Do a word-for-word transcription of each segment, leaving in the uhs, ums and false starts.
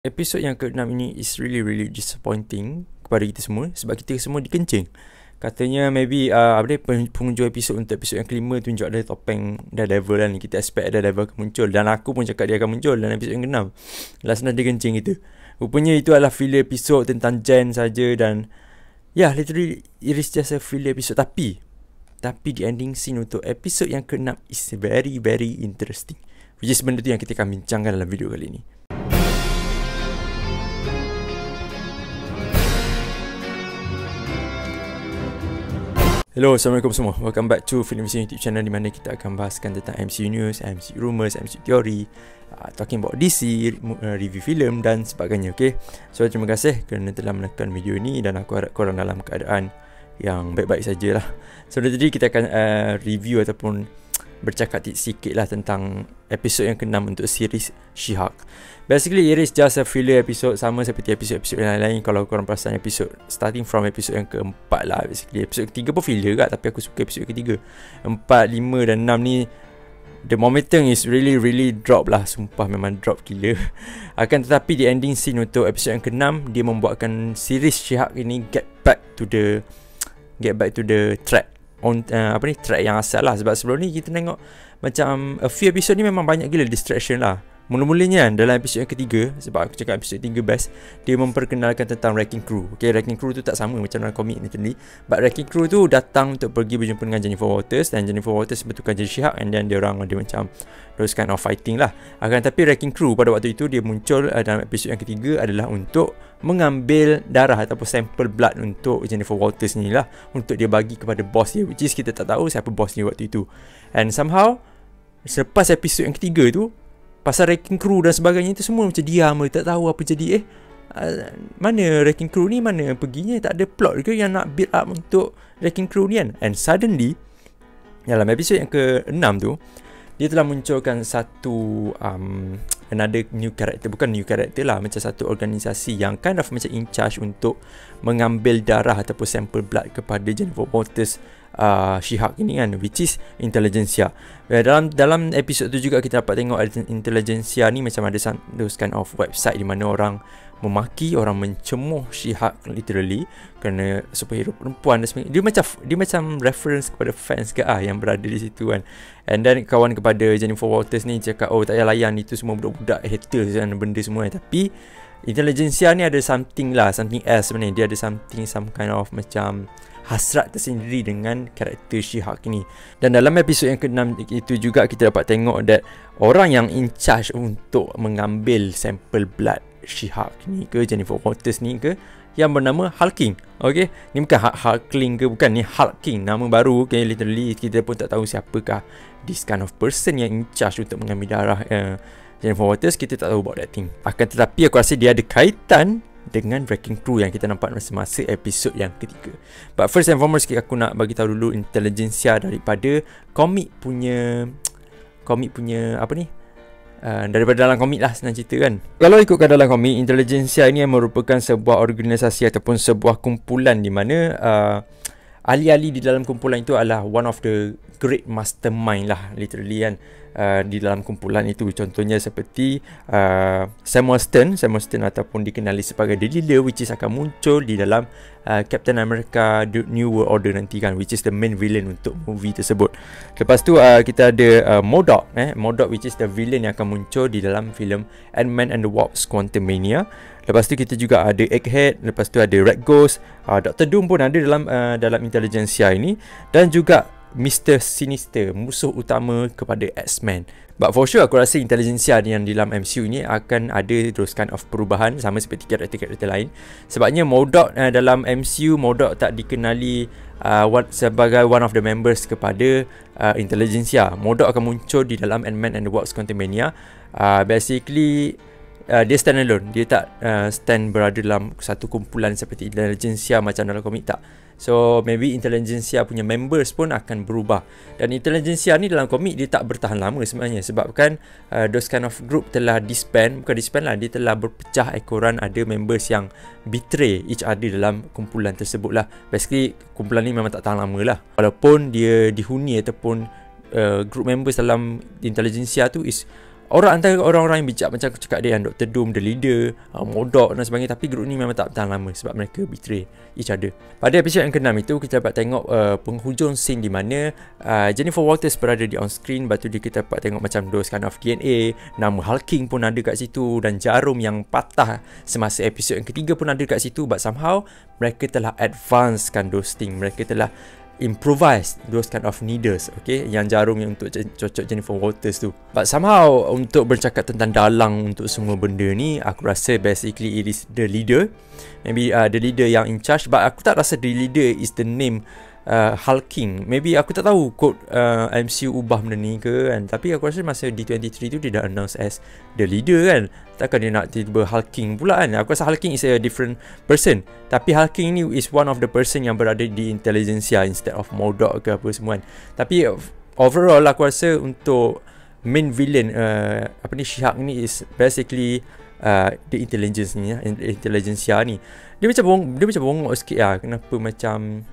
Episod yang keenam ini is really really disappointing kepada kita semua sebab kita semua dikencing. Katanya maybe uh, apa dia penghujung episod untuk episod yang kelima tunjuk ada topeng Daredevil kan. Kita expect Daredevil akan muncul dan aku pun cakap dia akan muncul dalam episod yang keenam. Last night dia kencing gitu. Rupanya itu adalah filler episod tentang Jen saja dan ya yeah, literally it is just a filler episode tapi tapi the ending scene untuk episod yang keenam is very very interesting. Which is benda tu yang kita akan bincangkan dalam video kali ini. Hello, Assalamualaikum semua. Welcome back to Film Vision YouTube channel di mana kita akan bahaskan tentang M C U news, M C U rumors, M C U theory, uh, talking about D C, uh, review film dan sebagainya. Okay, so terima kasih kerana telah menonton video ini dan aku harap korang dalam keadaan yang baik-baik sajalah. So dari tadi kita akan uh, review ataupun bercakap sikit lah tentang episod yang keenam untuk series She-Hulk. Basically it is just a filler episode sama seperti episod-episod yang lain-lain. Kalau korang perasan episod starting from episod yang keempat lah. Basically episod ketiga pun filler kat, tapi aku suka episod ketiga. Empat, lima dan enam ni the momentum is really really drop lah. Sumpah memang drop gila. Akan tetapi di ending scene untuk episod yang keenam, dia membuatkan series She-Hulk ini get back to the get back to the track on uh, apa ni track yang asal lah. Sebab sebelum ni kita tengok macam a few episode ni memang banyak gila distraction lah. Mula-mulanya kan dalam episod yang ketiga, sebab aku cakap episod tiga best, dia memperkenalkan tentang Wrecking Crew. Okay, Wrecking Crew tu tak sama macam dalam komik ni. But Wrecking Crew tu datang untuk pergi berjumpa dengan Jennifer Walters, dan Jennifer Walters betulkan jadi She-Hulk, and then dia orang ada macam those kind of fighting lah. Akan tapi Wrecking Crew pada waktu itu dia muncul uh, dalam episod yang ketiga adalah untuk mengambil darah ataupun sampel blood untuk Jennifer Walters ni lah, untuk dia bagi kepada boss dia, which is kita tak tahu siapa boss dia waktu itu. And somehow selepas episod yang ketiga tu, pasal Wrecking Crew dan sebagainya itu semua macam diam, tak tahu apa jadi. Eh uh, mana Wrecking Crew ni, mana perginya, tak ada plot ke yang nak build up untuk Wrecking Crew ni kan. And suddenly dalam episod yang keenam tu, dia telah munculkan satu um, another new character. Bukan new character lah, macam satu organisasi yang kind of macam in charge untuk mengambil darah ataupun sampel blood kepada Jennifer Walters uh, She-Hulk ini kan, which is Intelligentsia. uh, Dalam dalam episod tu juga kita dapat tengok Intelligentsia ni macam ada those kind of website di mana orang memaki, orang mencemuh She-Hulk literally kerana superhero perempuan dan sebagainya. Dia macam dia macam reference kepada fans ke ah yang berada di situ kan. And then kawan kepada Jennifer Walters ni cakap, oh tak payah layan itu semua budak-budak haters dan benda semua. Tapi Intelligentsia ni ada something lah, something else sebenarnya. Dia ada something, some kind of macam hasrat tersendiri dengan karakter She-Hulk ni. Dan dalam episod yang keenam itu juga kita dapat tengok that orang yang in charge untuk mengambil sampel blood She-Hulk ni ke, Jennifer Walters ni ke, yang bernama Hulking. Okay, ni bukan Hulkling ke, bukan, ni Hulking, nama baru. Okay, literally kita pun tak tahu siapakah this kind of person yang in charge untuk mengambil darah uh, Jennifer Walters. Kita tak tahu about that thing. Akan tetapi aku rasa dia ada kaitan dengan Wrecking Crew yang kita nampak masa-masa episod yang ketiga. But first and foremost, aku nak bagi tahu dulu Intelligentsia daripada komik punya komik punya apa ni? Uh, daripada dalam komik lah, senang cerita kan. Kalau ikutkan dalam komik, Intelligentsia ini merupakan sebuah organisasi ataupun sebuah kumpulan di mana uh, ahli-ahli di dalam kumpulan itu adalah one of the great mastermind lah literally kan. Uh, di dalam kumpulan itu contohnya seperti uh, Samuel Stern Samuel Stern ataupun dikenali sebagai The Leader, which is akan muncul di dalam uh, Captain America The New World Order nanti kan, which is the main villain untuk movie tersebut. Lepas tu uh, kita ada uh, MODOK eh MODOK, which is the villain yang akan muncul di dalam filem Ant-Man and the Wasp Quantumania. Lepas tu kita juga ada Egghead, lepas tu ada Red Ghost, uh, Doctor Doom pun ada dalam uh, dalam Intelligentsia ini, dan juga Mister Sinister, musuh utama kepada X-Men. But for sure aku rasa Intelligentsia yang di dalam M C U ni akan ada those kind of perubahan sama seperti karakter-karakter lain. Sebabnya MODOK uh, dalam M C U, MODOK tak dikenali uh, what, sebagai one of the members kepada uh, Intelligentsia. MODOK akan muncul di dalam Ant-Man and the Wasp Quantumania. uh, Basically Uh, dia stand alone. Dia tak uh, stand berada dalam satu kumpulan seperti Intelligentsia macam dalam komik, tak. So maybe Intelligentsia punya members pun akan berubah. Dan Intelligentsia ni dalam komik dia tak bertahan lama sebenarnya, sebabkan uh, those kind of group telah disband. Bukan disband lah, dia telah berpecah ekoran. Ada members yang betray each other dalam kumpulan tersebut lah. Basically kumpulan ni memang tak tahan lama lah, walaupun dia dihuni ataupun uh, group members dalam Intelligentsia tu is orang antara orang-orang yang bijak, macam aku cakap dia yang Doktor Doom, The Leader, uh, Modok dan sebagainya. Tapi grup ni memang tak bertahan lama sebab mereka betray each other. Pada episod yang keenam itu kita dapat tengok uh, penghujung scene di mana uh, Jennifer Walters berada di on screen. Lepas tu dia kita dapat tengok macam those kind of D N A, nama Hulking pun ada kat situ, dan jarum yang patah semasa episod yang ketiga pun ada kat situ. But somehow mereka telah advancekan those thing. Mereka telah improvise those kind of needles, okay, yang jarum yang untuk cocok Jennifer Walters tu. But somehow untuk bercakap tentang dalang untuk semua benda ni, aku rasa basically it is The Leader. Maybe uh, The Leader yang in charge. But aku tak rasa The Leader is the name uh, Hulking. Maybe aku tak tahu kod uh, M C U ubah benda ni ke kan. Tapi aku rasa masa D twenty three tu dia dah announce as The Leader kan. Takkan dia nak tiba Hulking pula kan. Aku rasa Hulking is a different person. Tapi Hulking ni is one of the person yang berada di Intelligentsia instead of Modok ke apa semua kan. Tapi overall aku rasa untuk main villain uh, apa ni She-Hulk ni is basically uh, the intelligence ni ya, Intelligentsia ni. Dia macam bong, dia macam bongok sikit lah. Kenapa macam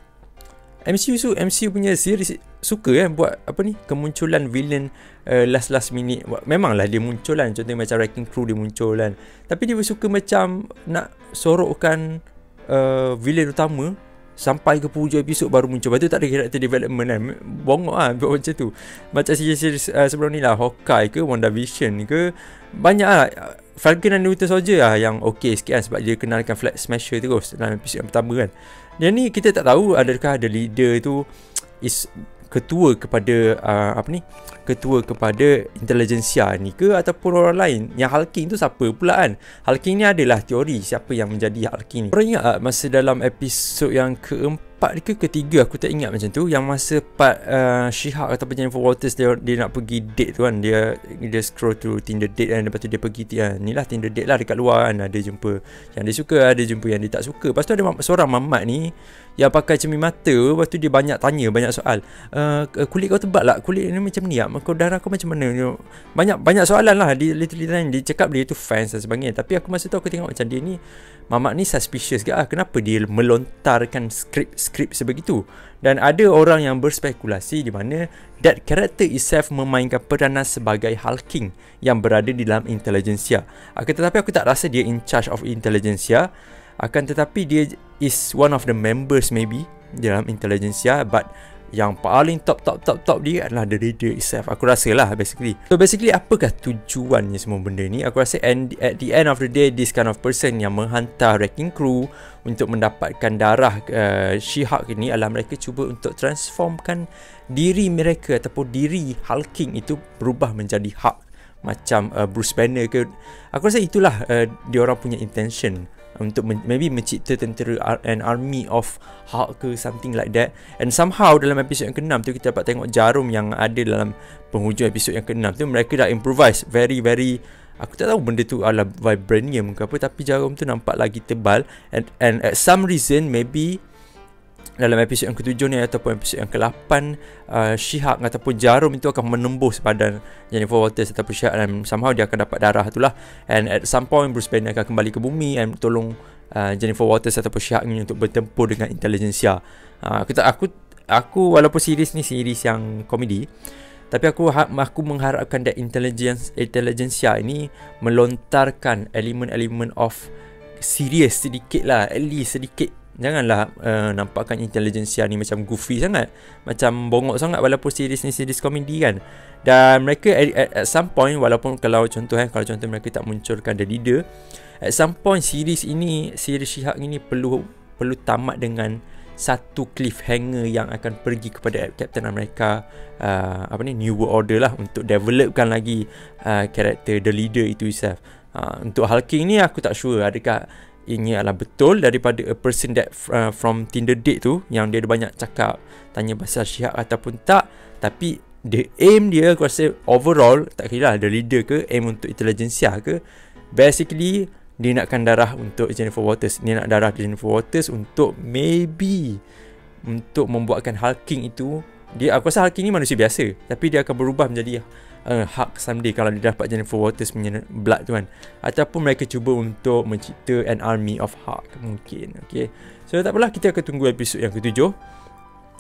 M C U tu, M C U punya series suka kan buat apa ni kemunculan villain uh, last last minute. Memanglah dia muncul kan, contohnya macam Wrecking Crew dia muncul kan, tapi dia suka macam nak sorokkan uh, villain utama sampai ke hujung episod baru muncul. Lepas tu tak ada character development kan. Bongok lah buat macam tu. Macam series uh, sebelum ni lah, Hawkeye ke WandaVision ke, banyak lah. Falcon and Winter Soldier lah yang okay sikit kan, sebab dia kenalkan Flag Smasher terus dalam episod yang pertama kan. Yang ni kita tak tahu adakah The Leader tu is ketua kepada uh, apa ni ketua kepada Intelligentsia ni ke ataupun orang lain. Yang Hulking tu siapa pula kan? Hulking ni adalah teori siapa yang menjadi Hulking ni. Korang ingat tak masa dalam episod yang keempat ke ketiga, aku tak ingat macam tu, yang masa part uh, She-Hulk ataupun Jennifer Walters dia, dia nak pergi date tu kan, dia dia scroll through Tinder date kan, lepas tu dia pergi uh, ni lah Tinder date lah dekat luar kan, ada jumpa yang dia suka, ada jumpa yang dia tak suka. Lepas tu ada seorang mamat ni yang pakai cermin mata. Lepas tu dia banyak tanya, banyak soal, uh, kulit kau tebal tak? Kulit ni macam ni tak? Kau darah kau macam mana? Banyak banyak soalan lah. Dia literally tanya, dia cakap dia tu fans dan sebagainya. Tapi aku masa tu aku tengok macam dia ni, mamat ni suspicious ke ah, kenapa dia melontarkan skrip-skrip sebegitu. Dan ada orang yang berspekulasi di mana that character itself memainkan peranan sebagai Hulking yang berada di dalam Intelligentsia. Akan tetapi aku tak rasa dia in charge of Intelligentsia. Akan tetapi dia is one of the members maybe dalam Intelligentsia, but yang paling top top top top dia adalah The Leader itself. Aku rasa lah basically. So basically apakah tujuannya semua benda ni? Aku rasa and, at the end of the day, this kind of person yang menghantar Wrecking Crew untuk mendapatkan darah uh, She-Hulk ini adalah mereka cuba untuk transformkan diri mereka ataupun diri Hulking itu berubah menjadi Hulk macam uh, Bruce Banner ke. Aku rasa itulah uh, diorang punya intention untuk men- maybe mencipta tentera an army of Hulk ke something like that. And somehow dalam episod yang keenam tu kita dapat tengok jarum yang ada dalam penghujung episod yang keenam tu, mereka dah improvise very very, aku tak tahu benda tu adalah vibranium ke apa, tapi jarum tu nampak lagi tebal. And, and at some reason maybe dalam episod yang ketujuh ni ataupun episod yang ke-lapan, uh, She-Hulk ataupun jarum itu akan menembus badan Jennifer Walters ataupun She-Hulk, dan somehow dia akan dapat darah tu lah. And at some point Bruce Banner akan kembali ke bumi and tolong uh, Jennifer Walters ataupun She-Hulk ni untuk bertempur dengan Intelligentsia. uh, aku tak aku aku walaupun series ni series yang komedi, tapi aku aku mengharapkan that intelligence Intelligentsia ini melontarkan elemen-elemen of serious sedikit lah, at least sedikit. Janganlah uh, nampakkan Intelligentsia ni macam goofy sangat, macam bongok sangat, walaupun series ni series komedi kan. Dan mereka at, at, at some point, walaupun kalau contoh eh, kalau contoh mereka tak munculkan The Leader, at some point series ini, series She-Hulk ini perlu perlu tamat dengan satu cliffhanger yang akan pergi kepada Captain America uh, apa ni New World Order lah, untuk developkan lagi uh, karakter The Leader itu itself. Uh, untuk Hulking ni aku tak sure adakah ini adalah betul daripada a person that uh, from Tinder date tu, yang dia ada banyak cakap tanya pasal She-Hulk ataupun tak. Tapi the aim dia, aku rasa overall, tak kira lah The Leader ke, aim untuk Intelligentsia ke, basically dia nakkan darah untuk Jennifer Walters. Dia nak darah Jennifer Walters untuk maybe untuk membuatkan Hulking itu, dia, aku rasa Hulking ni manusia biasa, tapi dia akan berubah menjadi uh, Hulk someday kalau dia dapat Jennifer Walters punya blood tu kan. Ataupun mereka cuba untuk mencipta an army of Hulk mungkin. Okay, so tak apalah, kita akan tunggu episod yang ketujuh.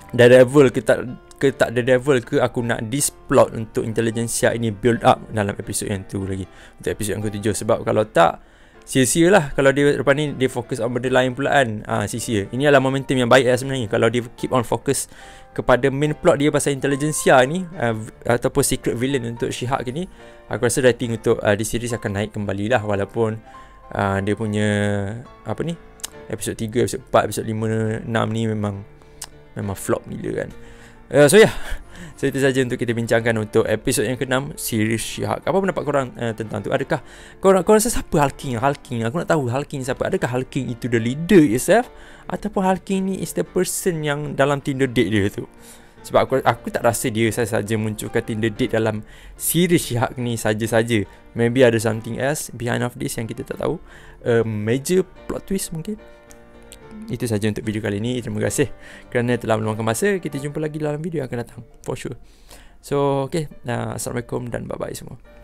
Daredevil ke tak ke tak Daredevil ke, aku nak this plot untuk Intelligentsia ini build up dalam episod yang tu lagi, untuk episod yang ketujuh. Sebab kalau tak, sia-sia lah kalau dia lepas ni dia fokus on benda lain pula kan. Ah, sia-sia. Ini adalah momentum yang baik lah sebenarnya kalau dia keep on fokus kepada main plot dia pasal Intelligentsia ni, uh, ataupun secret villain untuk She-Hulk ni. Aku rasa rating untuk uh, di series akan naik kembali lah, walaupun uh, dia punya apa ni, episod tiga, episod empat, episod lima, enam ni memang memang flop gila kan. uh, So ya yeah. So itu saja untuk kita bincangkan untuk episod yang keenam series She-Hulk. Apa pendapat korang uh, tentang tu? Adakah korang, korang rasa siapa Hulking? Hulking, aku nak tahu Hulking siapa. Adakah Hulking itu the leader itself, ataupun Hulking ni is the person yang dalam Tinder date dia tu? Sebab aku, aku tak rasa dia saja munculkan Tinder date dalam series She-Hulk ni saja-saja. Maybe ada something else behind of this yang kita tak tahu. uh, Major plot twist mungkin. Itu saja untuk video kali ini. Terima kasih kerana telah meluangkan masa. Kita jumpa lagi dalam video yang akan datang for sure. So okay, uh, Assalamualaikum dan bye bye semua.